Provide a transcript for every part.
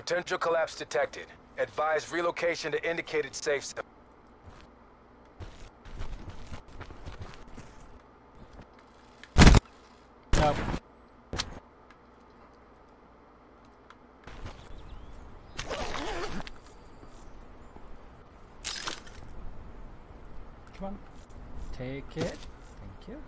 Potential collapse detected. Advise relocation to indicated safe zone. Nope. Come on. Take it. Thank you.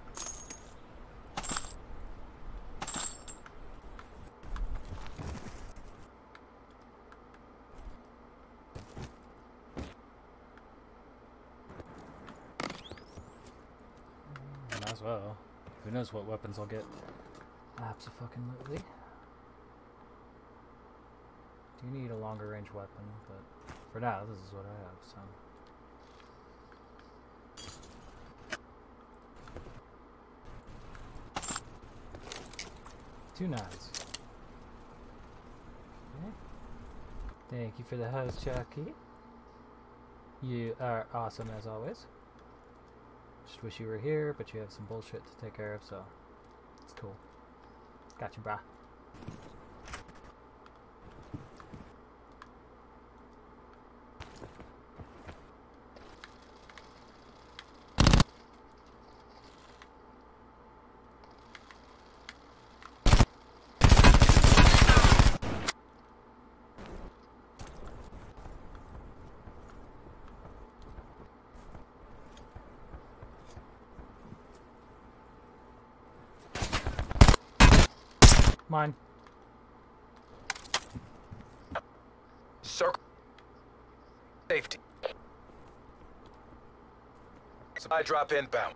Might as well. Who knows what weapons I'll get. Abso-fucking-lutely. Do need a longer range weapon, but for now, this is what I have, so. Two knives. Okay. Thank you for the host, Chucky. You are awesome as always. Just wish you were here, but you have some bullshit to take care of, so it's cool. Got you, brah. Mine. Circle. Safety. Supply drop inbound.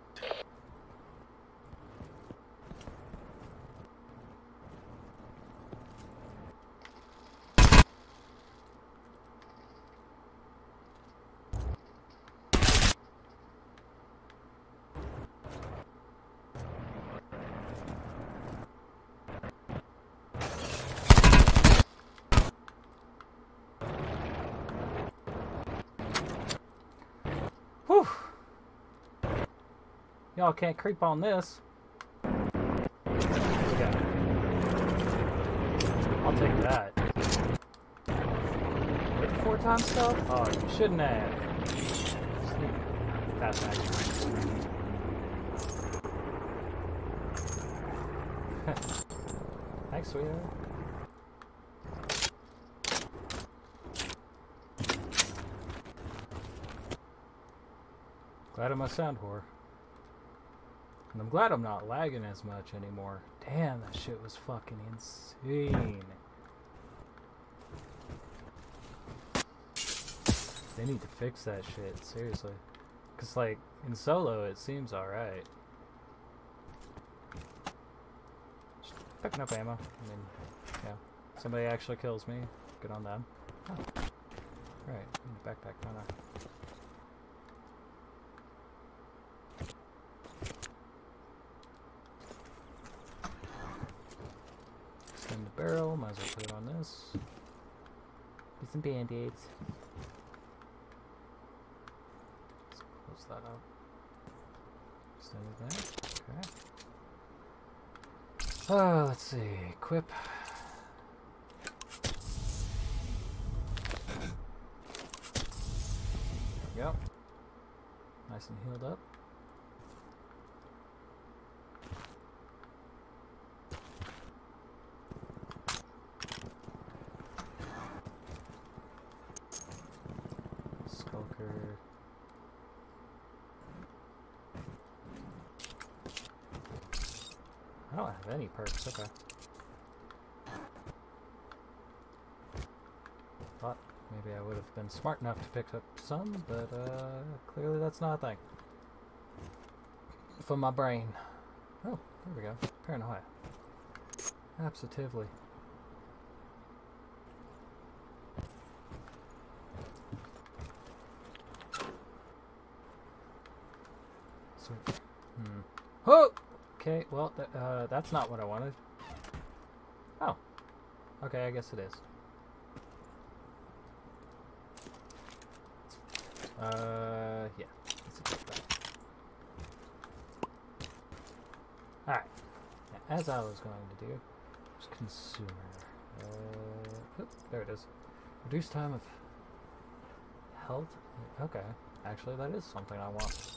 Whew. Y'all can't creep on this. Okay. I'll take that. 4 times stuff? Oh, you shouldn't have. Fast action. Thanks, sweetheart. Glad I'm a sound whore. And I'm glad I'm not lagging as much anymore. Damn, that shit was fucking insane. They need to fix that shit, seriously. Cause like, in solo it seems alright. Just picking up ammo. I mean, yeah. Somebody actually kills me, good on them. Oh. Right, backpack, no. Extend the barrel, might as well put it on this. Get some band-aids. Close that up. Extend it there. Okay. Oh, let's see. Equip. There we go. Nice and healed up. Skulker. I don't have any perks, okay. Thought maybe I would have been smart enough to pick up some, but clearly that's not a thing. For my brain. Oh, there we go. Paranoia. Absolutely. So, oh! Okay, well, that's not what I wanted. Oh. Okay, I guess it is. Yeah. Let's get that. Alright. As I was going to do, just consumer. Oop, there it is. Reduce time of health? Okay. Actually, that is something I want.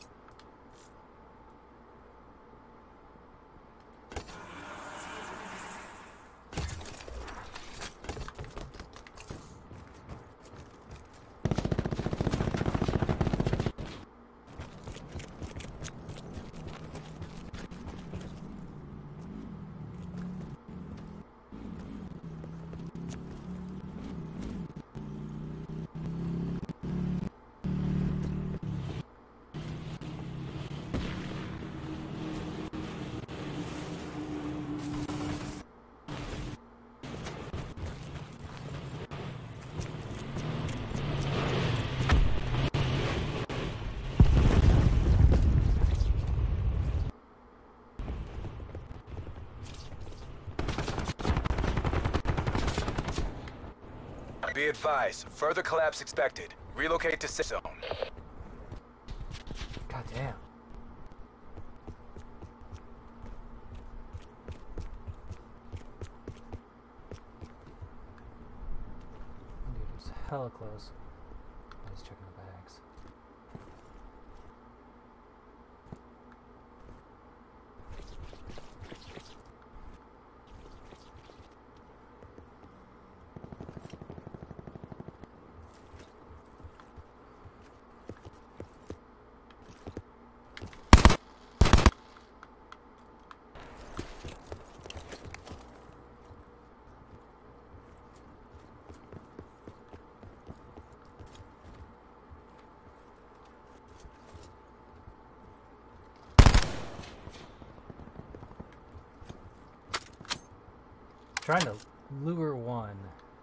Be advised, further collapse expected. Relocate to safe zone. God damn. Dude, it was hella close. I was checking the bags. Trying to lure one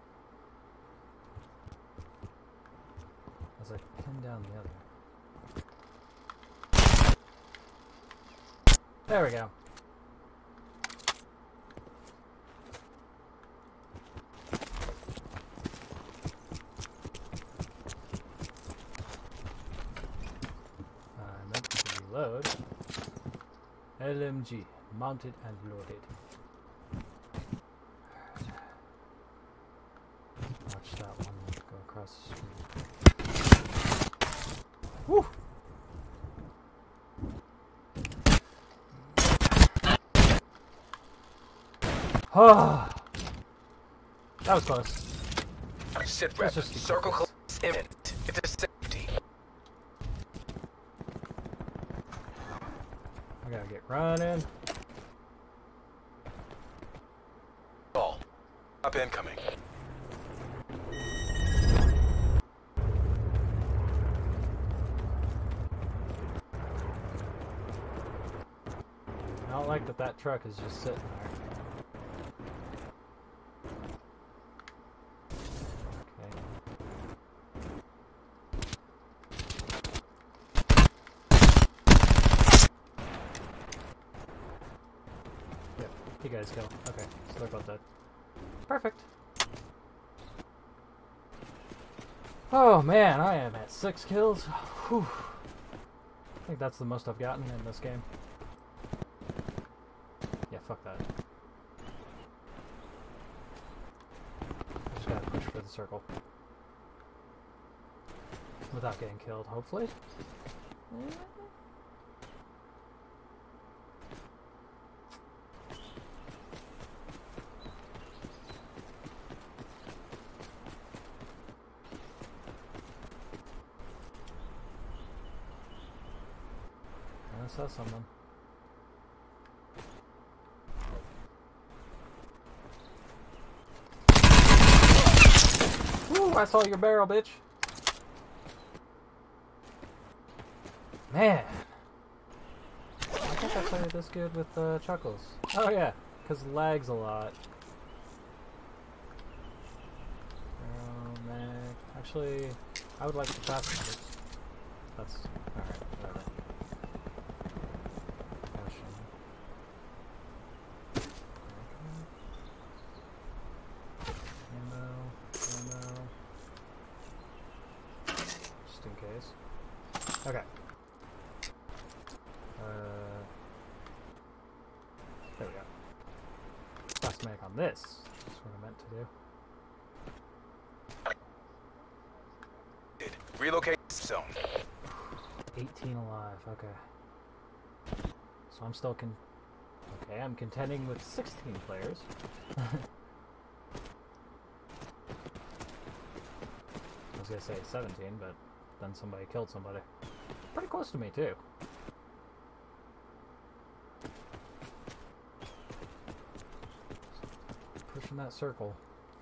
as I pin down the other. There we go. I meant to reload. LMG, mounted and loaded. Watch that one go across the street. Woo! Oh, that was close. Sit rep. Circle collapse imminent. Get to safety. I gotta get running. All. Up incoming. I don't like that truck is just sitting there. You guys go. Okay, so they're both dead. Perfect. Oh man, I am at 6 kills. Whew. I think that's the most I've gotten in this game. Yeah, fuck that. I just gotta push for the circle. Without getting killed, hopefully. I saw someone. Woo, I saw your barrel, bitch. Man. I think I played this good with Chuckles. Oh yeah, because lags a lot. Oh man. Actually, I would like to pass this. That's alright, whatever. Just in case. Okay. There we go. Fast mag on this. That's what I meant to do. Relocate zone. 18 alive, okay. So I'm still okay, I'm contending with 16 players. I was gonna say 17, but then somebody killed somebody. Pretty close to me, too. Pushing that circle.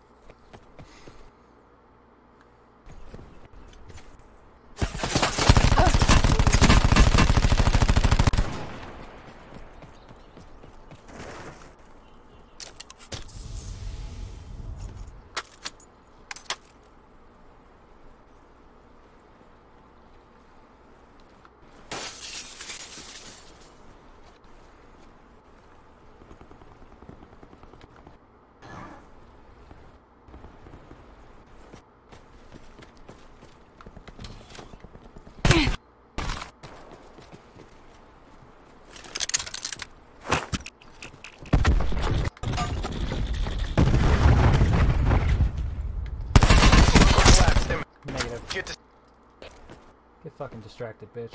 Get fucking distracted, bitch.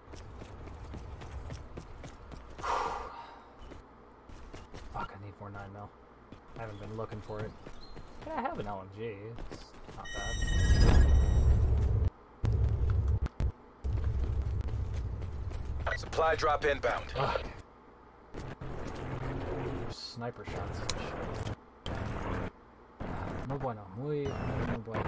Fuck, I need more 9mm. I haven't been looking for it. But I have an LMG. It's not bad. Supply drop inbound. Fuck. Sniper shots and shit. No bueno. Muy bueno.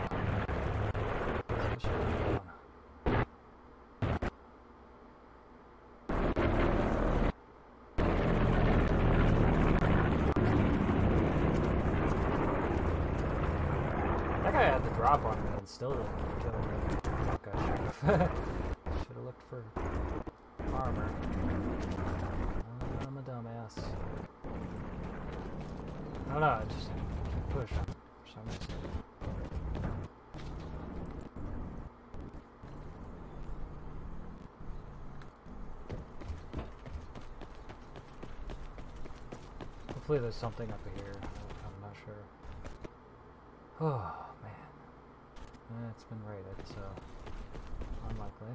I had the drop on me and still didn't kill me. Fuck, I should have looked for armor. I'm a dumbass. I don't know, I just push him for some reason. Hopefully there's something up here. I'm not sure. Oh, man. It's been raided, so unlikely.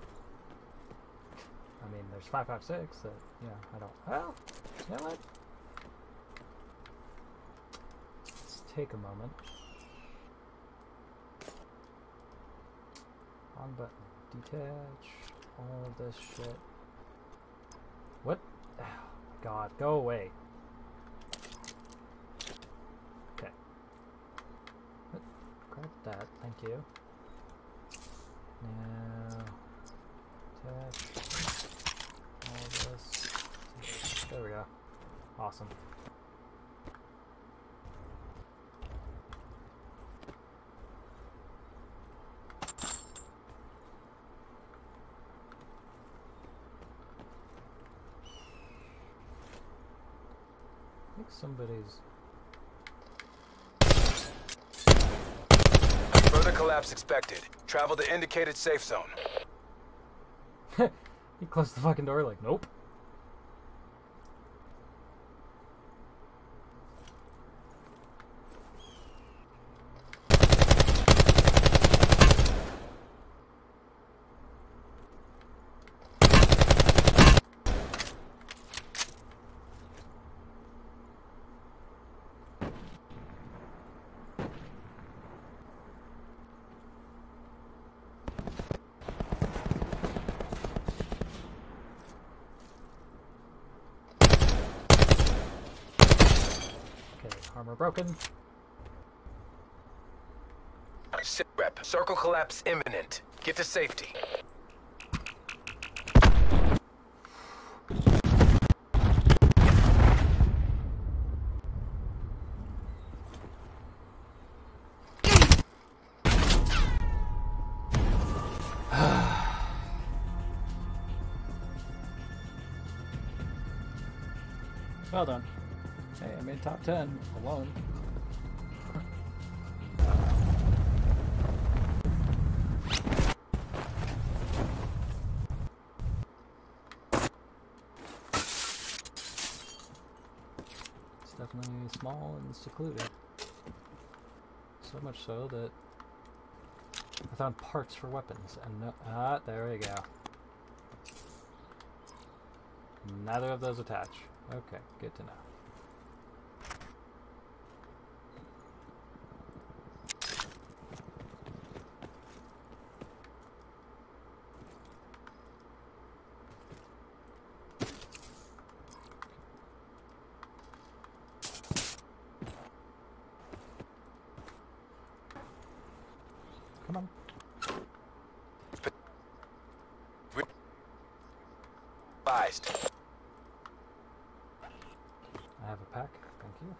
I mean, there's 556 that, yeah, I don't... Well, you know what? Let's take a moment. Wrong button. Detach. All of this shit. What? Oh, God, go away. Grab that, thank you. Now, attach all this. There we go. Awesome. I think somebody's... Further collapse expected. Travel to indicated safe zone. He closed the fucking door like, nope. Armor broken. Sit rep. Circle collapse imminent. Get to safety. Well done. Hey, I made top 10 alone. It's definitely small and secluded. So much so that I found parts for weapons, and no... Ah, there we go. Neither of those attach. Okay, good to know. Come on. Advised. I have a pack, thank you.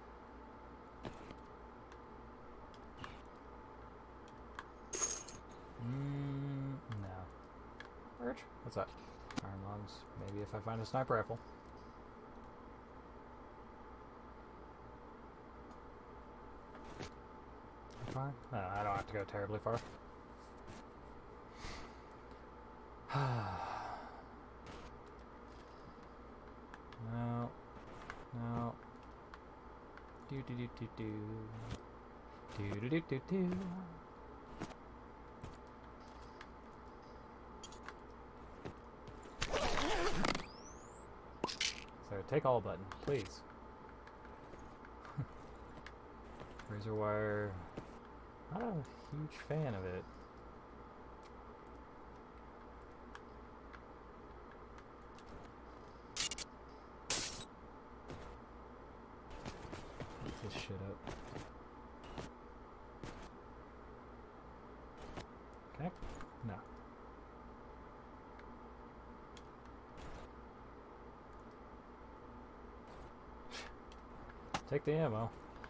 No. Birch? What's that? Iron lungs. Maybe if I find a sniper rifle. Fine. No, I don't have to go terribly far. No. No. Do do do do do. Do do do do do. So take all button, please. Razor wire. Not a huge fan of it. Pick this shit up. Can I? No. Take the ammo.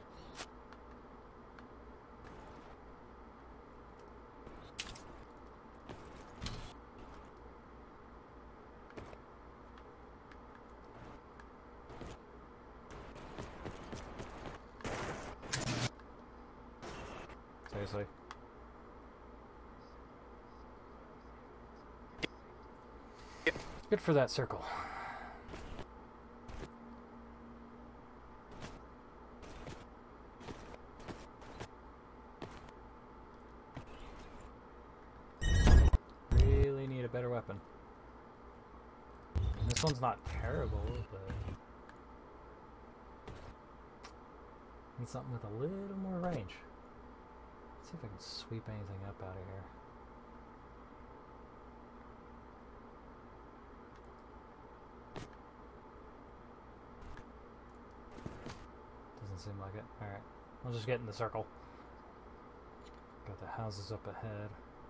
Seriously. Good for that circle. Really need a better weapon. This one's not terrible, but need something with a little more range. Let's see if I can sweep anything up out of here. Doesn't seem like it. Alright. I'll just get in the circle. Got the houses up ahead.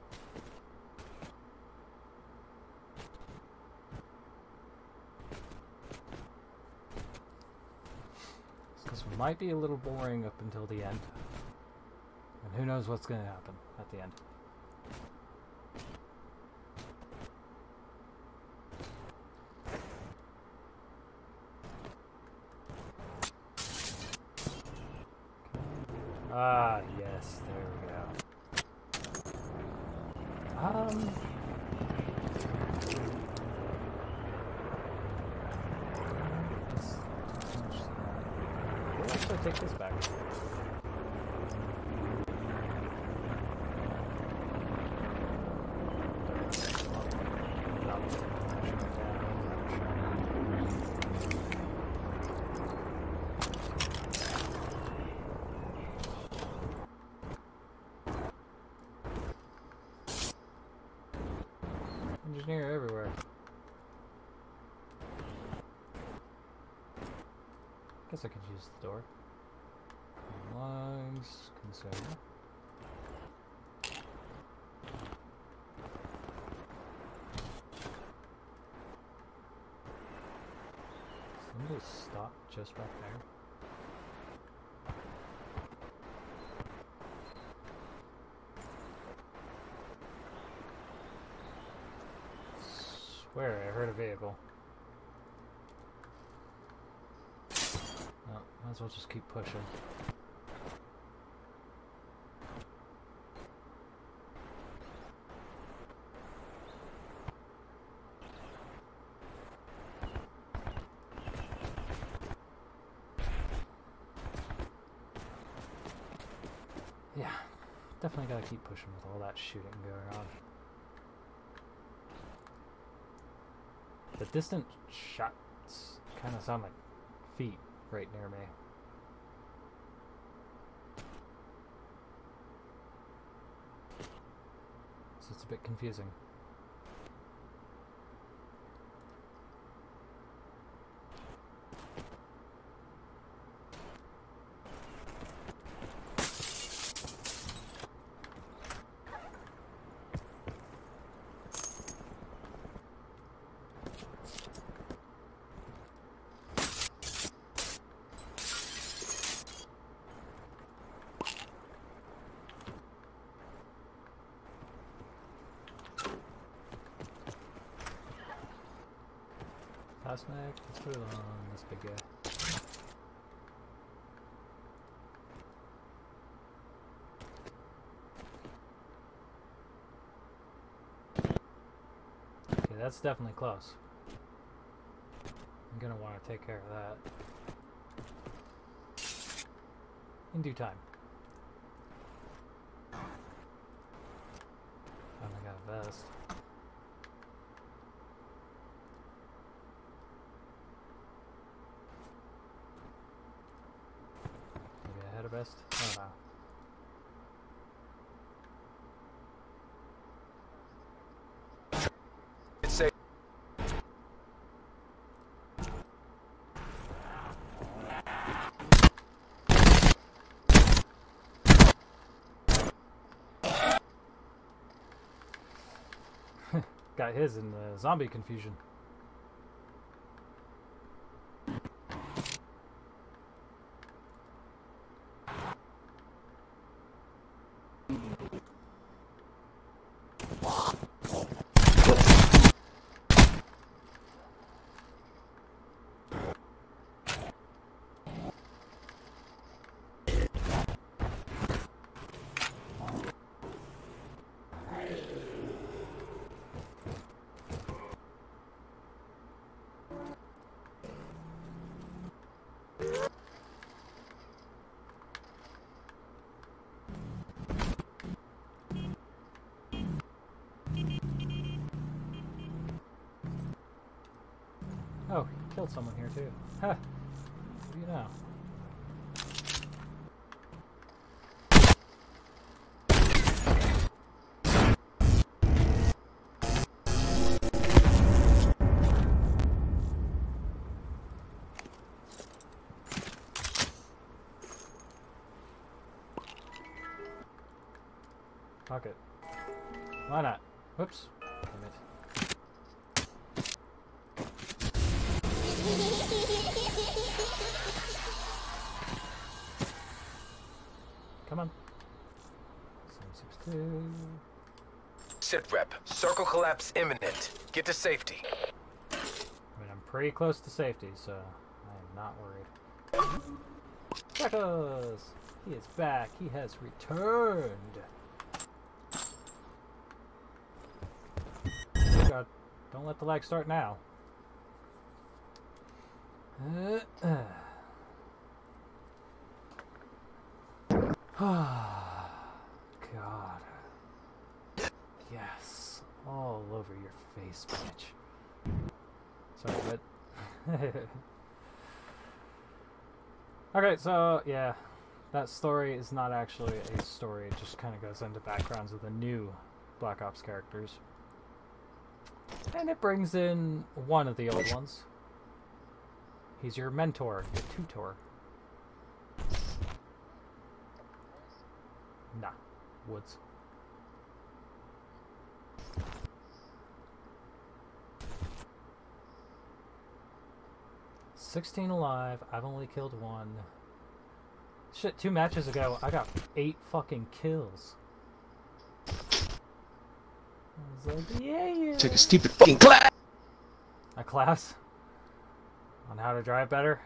This might be a little boring up until the end. And who knows what's going to happen at the end. Ah, yes, there we go. We'll actually take this back. Engineer everywhere. Guess I could use the door. Lungs, consumer. Somebody stop just back there. Swear I heard a vehicle. No, might as well just keep pushing. definitely gotta keep pushing with all that shooting going on. The distant shots kind of sound like feet right near me. So it's a bit confusing. Pass mag, let's put it on this big guy. Okay, that's definitely close. I'm gonna want to take care of that. In due time. Finally got a vest. Best? Oh no. It's safe. Got his in the zombie confusion. Oh, he killed someone here too. Ha! What do you know? Fuck it. Why not? Whoops. Damn it. Come on. 762. Sit rep. Circle collapse imminent. Get to safety. I mean, I'm pretty close to safety, so I am not worried. Blackout! He is back. He has returned. God, don't let the lag start now. God. Yes. All over your face, bitch. Sorry, but... Okay, so, yeah. That story is not actually a story. It just kind of goes into backgrounds of the new Black Ops characters. And it brings in one of the old ones. He's your mentor, your tutor. Nah, woods. $16 alive. I've only killed one. Shit, 2 matches ago, I got 8 fucking kills. I was like, yeah. Took a stupid fucking class. A class? On how to drive better?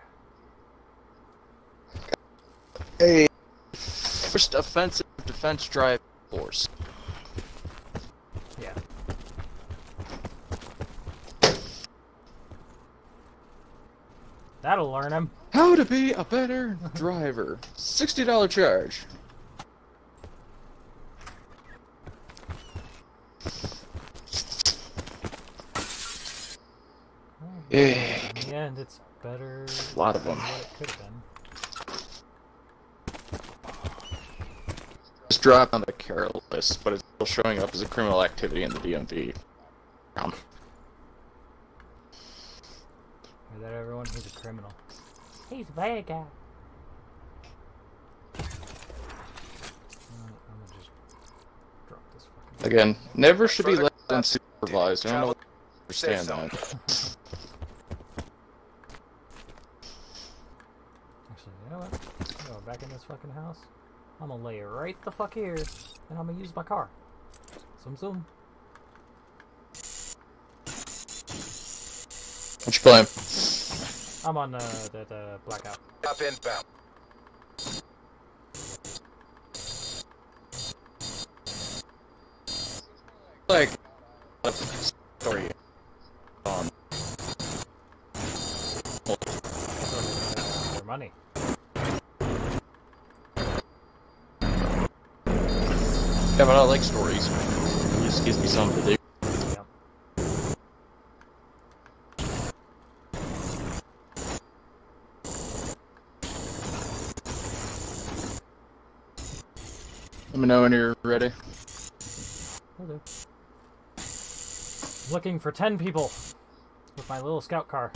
A first offensive defense drive course. Yeah. That'll learn him. How to be a better driver. $60 charge. Yeah. In the end, it's better A lot of than them. what it could have been. It's dropped on the carol list, but it's still showing up as a criminal activity in the DMV. Heard that, everyone? He's a criminal. He's a bad guy. I'm gonna just drop this fucking... Again, never should be left unsupervised. I don't know if you understand that. Actually, you know what? I'm going back in this fucking house. I'm gonna lay it right the fuck here, and I'm gonna use my car. Zoom zoom. What you playing? I'm on the Blackout. Up inbound. Like, story on. For money. Yeah, but I like stories. It just gives me something to do. Yep. Let me know when you're ready. Will do. Looking for 10 people with my little scout car.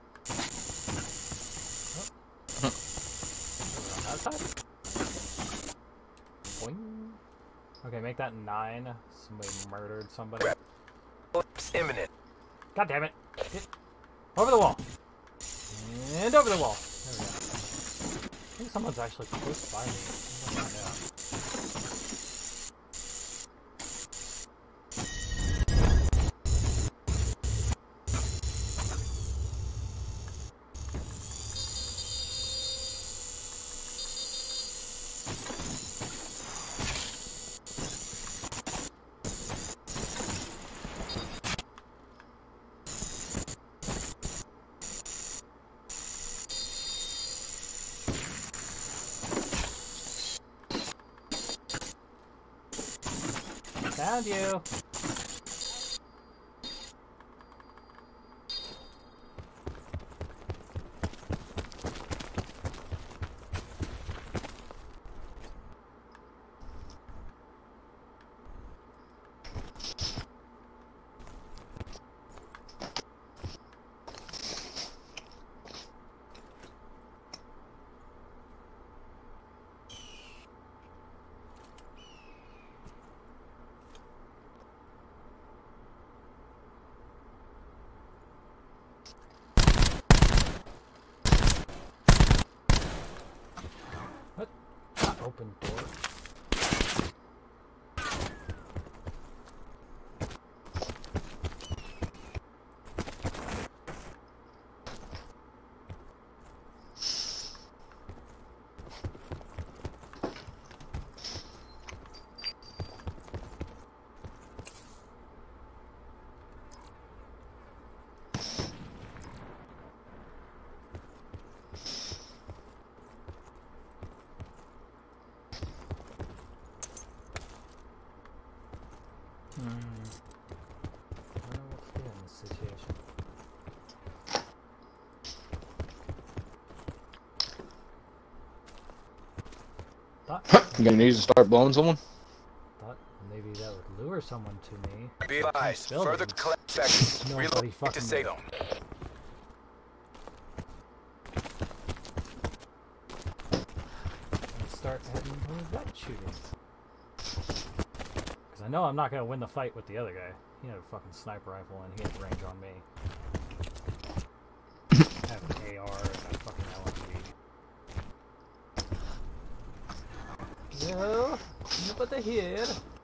Oh. Outside? Boing. Okay, make that 9. Somebody murdered somebody. It's imminent. God damn it! Get over the wall! And over the wall! There we go. I think someone's actually close by me. I don't know. Found you! Open door. I don't know what to do in this situation. You gonna need to start blowing someone? Thought maybe that would lure someone to me. Be advised. Buildings. Further collect seconds. Nobody Relocate to fucking safe knew. zone. Let's start heading towards that shooting. Because I know I'm not going to win the fight with the other guy. He had a fucking sniper rifle and he had range on me. I have an AR and a fucking LMG. Yo, nip at the head.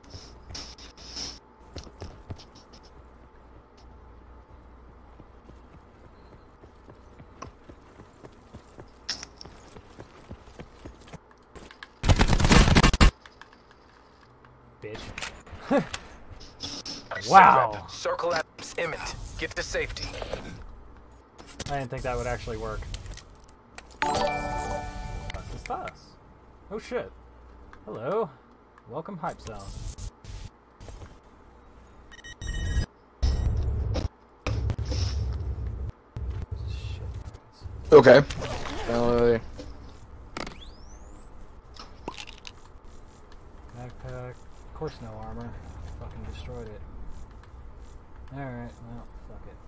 Bitch. Wow. Circle app's imminent. Get to safety. I didn't think that would actually work. That's. Oh shit. Hello. Welcome Hype Zone. Okay. Backpack. Of course, no armor. Fucking destroyed it. Alright, well, fuck it.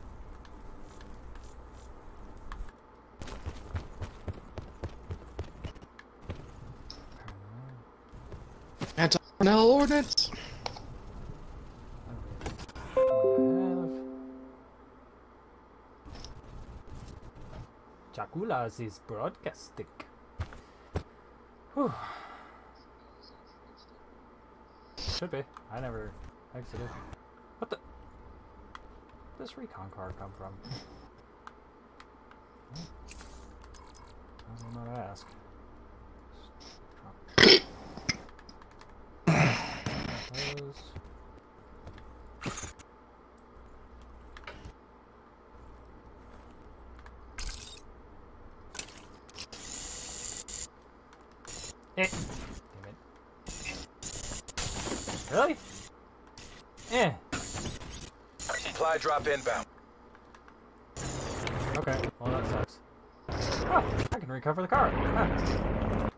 Anti-personnel ordinance. Chakula's is broadcasting. Whew. Should be. I never exited. What the? Where does this recon car come from? I don't know what to ask. Those. Damn it. Really? Eh. Supply drop inbound. Okay, well that sucks. Oh, I can recover the car. Ah.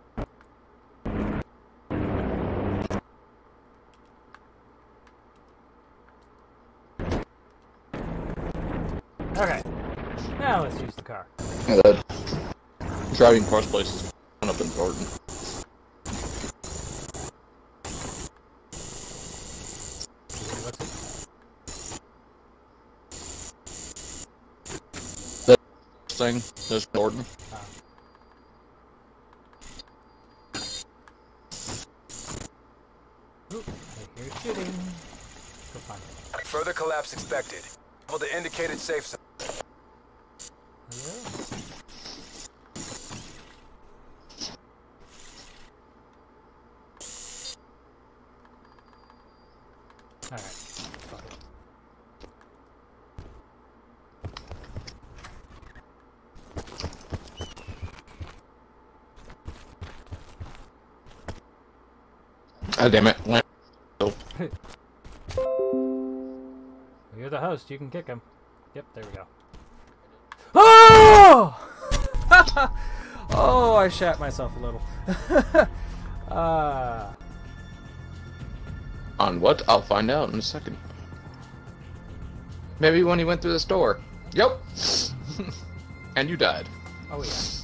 Okay, now let's use the car. Yeah, that driving cross places is kind of important. Thing is important. Ooh, I hear shooting. Go find it. Further collapse expected. Level the indicated safe zone. Hello? Alright, fuck it. Ah, damn it. Oh. You're the host, you can kick him. Yep, there we go. Oh! Oh, I shat myself a little. On what? I'll find out in a second. Maybe when he went through the store. Yep. And you died. Oh yeah.